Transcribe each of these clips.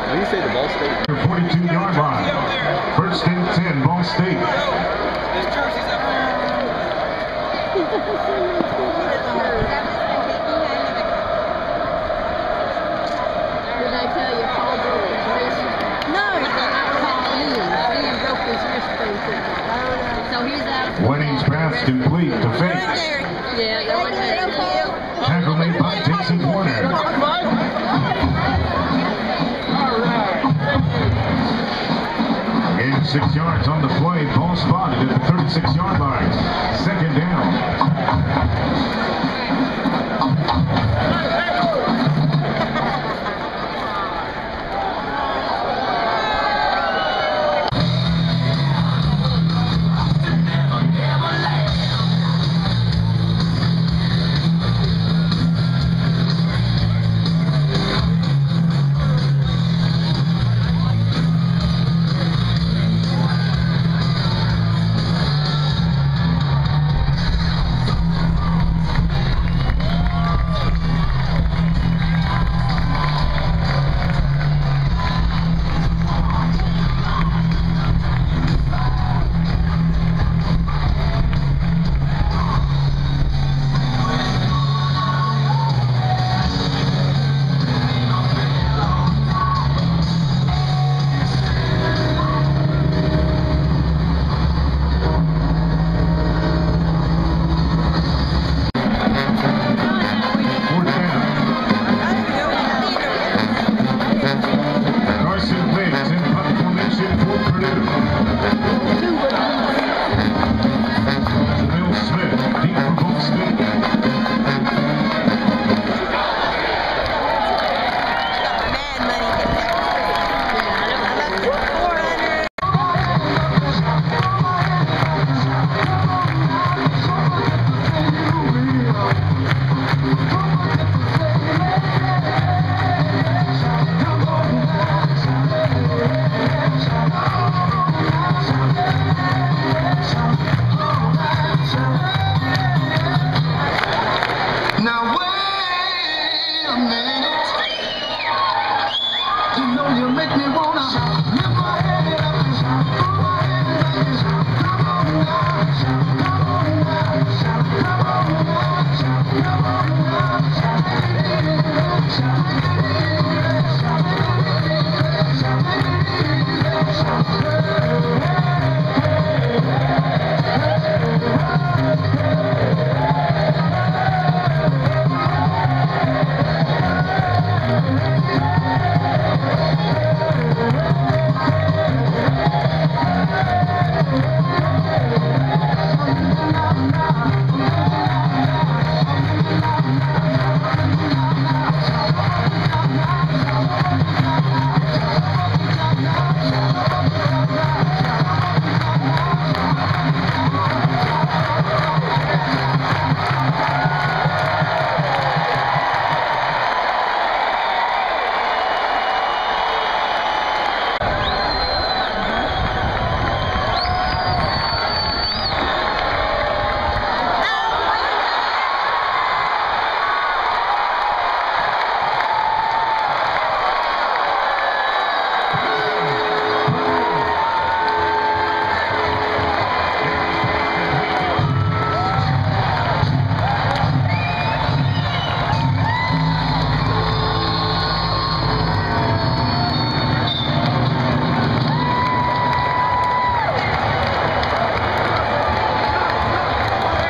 When you say the Ball State? 42-yard line. First and 10, Ball State. Did I tell you Paul broke his wrist? No, Liam broke his wrist bracelet. So he's out. Winning's pass complete to Fake. Yeah, that was it. Tackle made by Jason Warner. Gain 6 yards on the play. Ball spotted at the 36-yard line. Second down.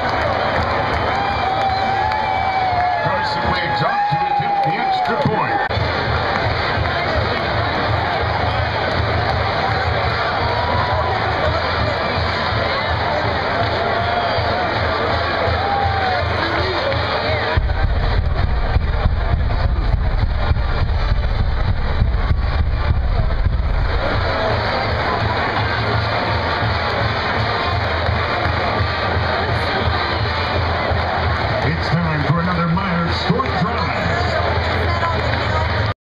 Carson Wiggs on to attempt the extra point.